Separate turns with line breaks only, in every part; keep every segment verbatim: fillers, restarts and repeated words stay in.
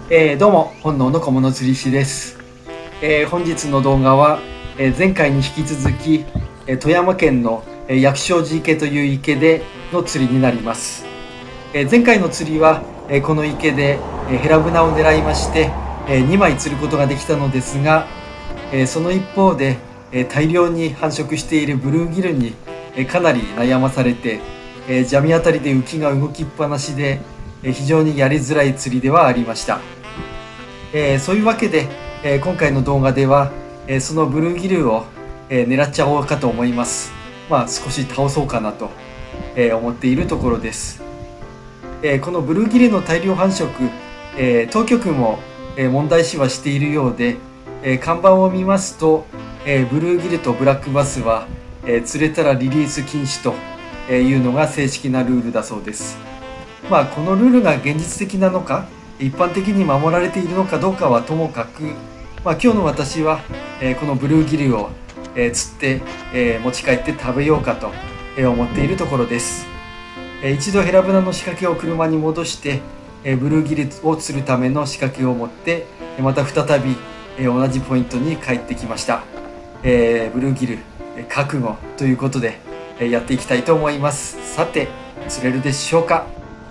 えー、どうも本能の小物釣り師です、えー、本日の動画は、えー、前回に引き続き、えー、富山県の、えー、薬師寺池という池での釣りになります、えー、前回の釣りは、えー、この池で、えー、ヘラブナを狙いまして、えー、にまい釣ることができたのですが、えー、その一方で、えー、大量に繁殖しているブルーギルに、えー、かなり悩まされて、えー、ジャミあたりで浮きが動きっぱなしで、えー、非常にやりづらい釣りではありました。えー、そういうわけで、えー、今回の動画では、えー、そのブルーギルを、えー、狙っちゃおうかと思います。まあ少し倒そうかなと、えー、思っているところです。えー、このブルーギルの大量繁殖、えー、当局も、えー、問題視はしているようで、えー、看板を見ますと、えー、ブルーギルとブラックバスは、えー、釣れたらリリース禁止というのが正式なルールだそうです。まあこのルールが現実的なのか一般的に守られているのかどうかはともかく、まあ、今日の私は、えー、このブルーギルを、えー、釣って、えー、持ち帰って食べようかと、えー、思っているところです、えー、一度ヘラブナの仕掛けを車に戻して、えー、ブルーギルを釣るための仕掛けを持ってまた再び、えー、同じポイントに帰ってきました、えー、ブルーギル、えー、覚悟ということで、えー、やっていきたいと思います。さて釣れるでしょうか。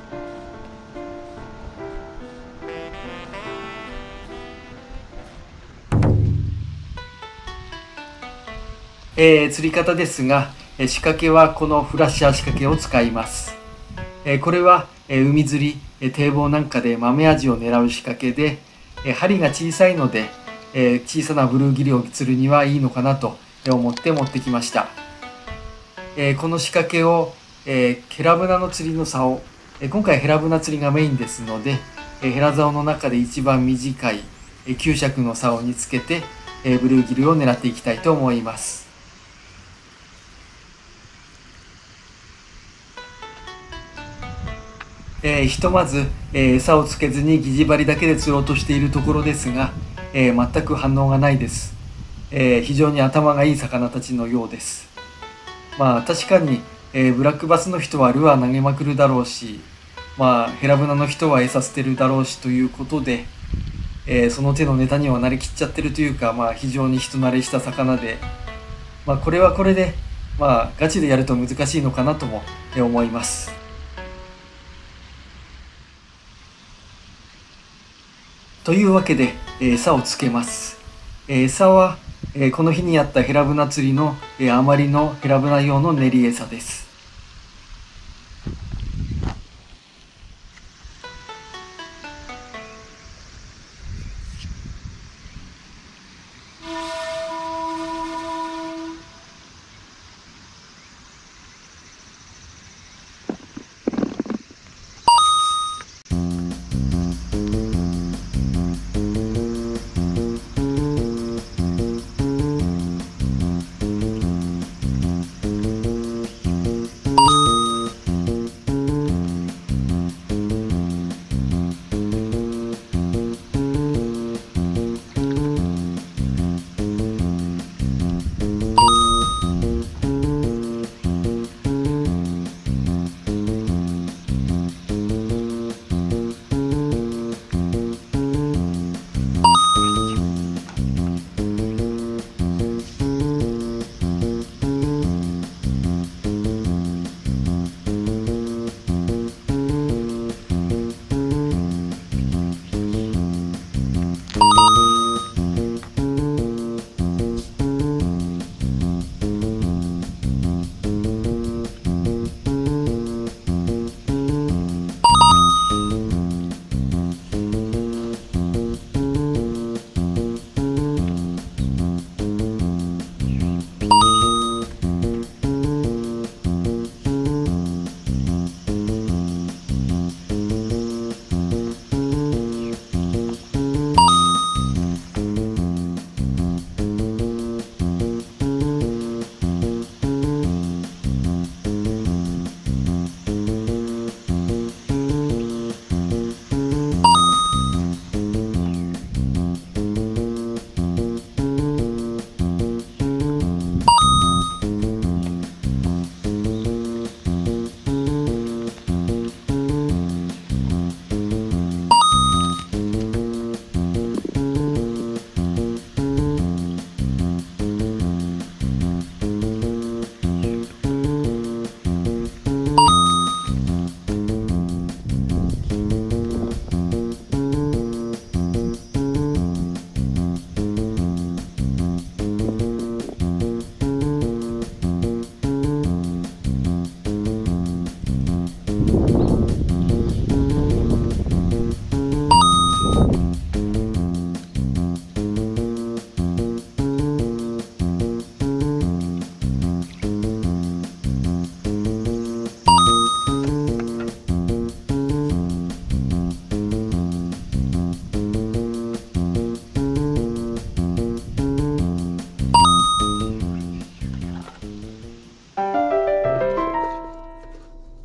えー、釣り方ですが、えー、仕掛けはこのフラッシャー仕掛けを使います。えー、これは、えー、海釣り、えー、堤防なんかで豆アジを狙う仕掛けで、えー、針が小さいので、えー、小さなブルーギルを釣るにはいいのかなと思って持ってきました。えー、この仕掛けを、えー、ヘラブナの釣りの竿、えー、今回ヘラブナ釣りがメインですので、えー、ヘラ竿の中で一番短い、えー、きゅう尺の竿につけて、えー、ブルーギルを狙っていきたいと思います。えー、ひとまず、えー、餌をつけずに疑似針だけで釣ろうとしているところですが、えー、全く反応がないです、えー、非常に頭がいい魚たちのようです。まあ確かに、えー、ブラックバスの人はルアー投げまくるだろうし、まあヘラブナの人は餌捨てるだろうしということで、えー、その手のネタには慣れきっちゃってるというか、まあ非常に人慣れした魚で、まあこれはこれで、まあガチでやると難しいのかなとも思います。というわけで、えー、餌をつけます。えー、餌は、えー、この日にやったヘラブナ釣りの、えー、余りのヘラブナ用の練り餌です。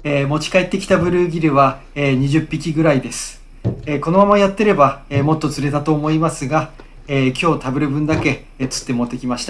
えー、持ち帰ってきたブルーギルは、えー、にじゅっぴきぐらいです。えー、このままやってれば、えー、もっと釣れたと思いますが、えー、今日食べる分だけ、えー、釣って持ってきました。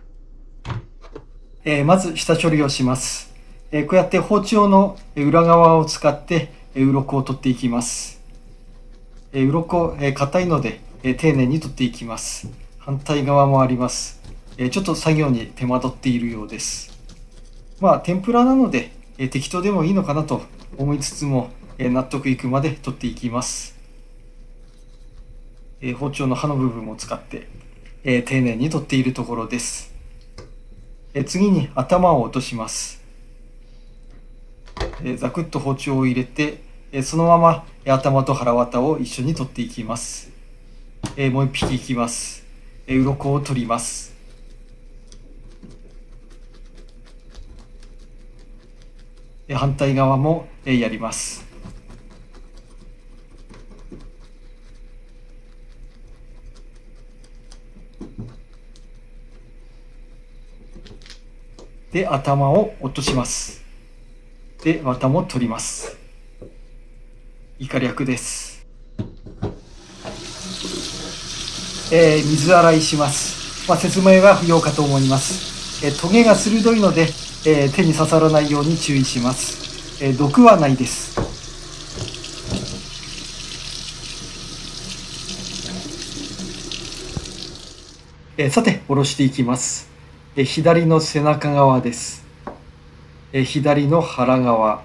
えー、まず下処理をします。えー、こうやって包丁の裏側を使ってえー、鱗を取っていきます。えー、鱗、えー、硬いので、えー、丁寧に取っていきます。反対側もあります。えー、ちょっと作業に手間取っているようです。まあ天ぷらなので、えー、適当でもいいのかなと思いつつも、えー、納得いくまで取っていきます。えー、包丁の刃の部分を使って、えー、丁寧に取っているところです。えー、次に頭を落とします。えー、ざくっと包丁を入れて、えー、そのまま頭と腹渡を一緒に取っていきます。えー、もう一匹いきます。えー、鱗を取ります。えー、反対側も、えー、やります。で、頭を落とします。で、綿も取ります。以下略です。えー、水洗いします。まあ、説明は不要かと思います。えー、トゲが鋭いので、えー、手に刺さらないように注意します。えー、毒はないです。えー、さて、下ろしていきます。えー、左の背中側です。えー、左の腹側。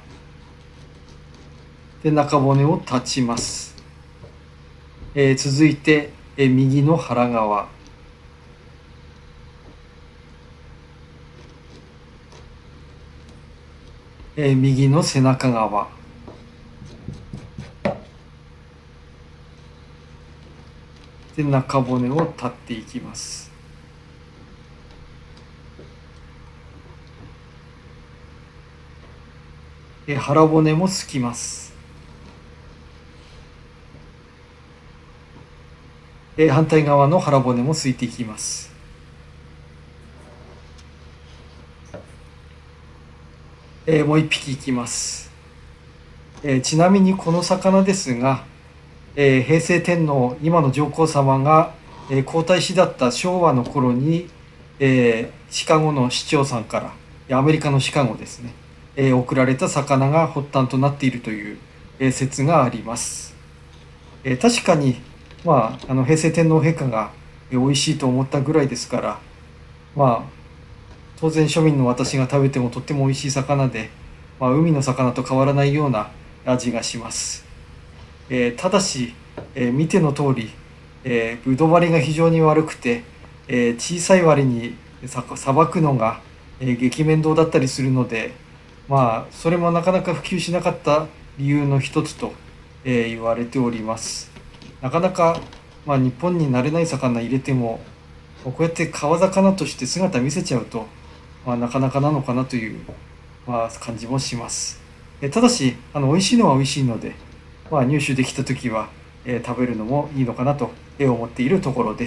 で、中骨を断ちます。えー、続いて、えー、右の腹側。えー、右の背中側。で、中骨を断っていきます。えー、腹骨もすきます。えー、反対側の腹骨もすいていきます。えー、もう一匹いきます。えー、ちなみにこの魚ですが、えー、平成天皇今の上皇様が、えー、皇太子だった昭和の頃に、えー、シカゴの市長さんからアメリカのシカゴですね、えー、送られた魚が発端となっているという、えー、説があります。えー、確かにまあ、あの平成天皇陛下が美味しいと思ったぐらいですから、まあ、当然庶民の私が食べてもとっても美味しい魚で、まあ、海の魚と変わらないような味がします。えー、ただし、えー、見ての通り、えー、ぶどう割りが非常に悪くて、えー、小さい割にさばくのが、えー、激面倒だったりするので、まあ、それもなかなか普及しなかった理由の一つと、えー、言われております。なかなか、まあ、日本に慣れない魚入れてもこうやって川魚として姿見せちゃうと、まあ、なかなかなのかなという、まあ、感じもします。えただしあの美味しいのは美味しいので、まあ、入手できた時は、えー、食べるのもいいのかなと思っているところです。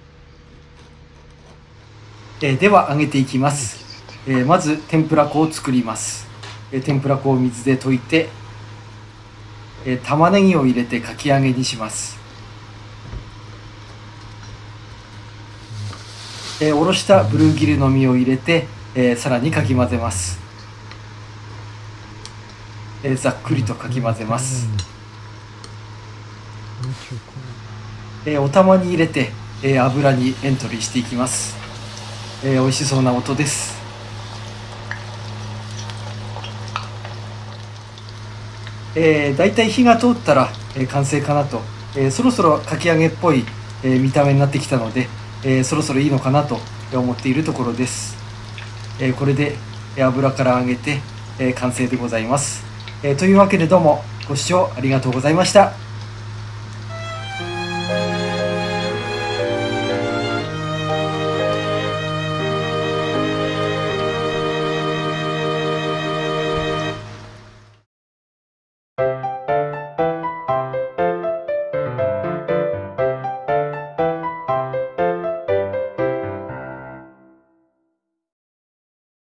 えー、では揚げていきます。えー、まず天ぷら粉を作ります。えー、天ぷら粉を水で溶いてえー、玉ねぎを入れてかき揚げにします。えー、おろしたブルーギルの実を入れて、えー、さらにかき混ぜます。えー、ざっくりとかき混ぜます。えー、お玉に入れて、えー、油にエントリーしていきます。えー、美味しそうな音です。えー、だいたい火が通ったら、えー、完成かなと、えー、そろそろかき揚げっぽい、えー、見た目になってきたので、えー、そろそろいいのかなと思っているところです。えー、これで油から揚げて、えー、完成でございます。えー、というわけでどうもご視聴ありがとうございました。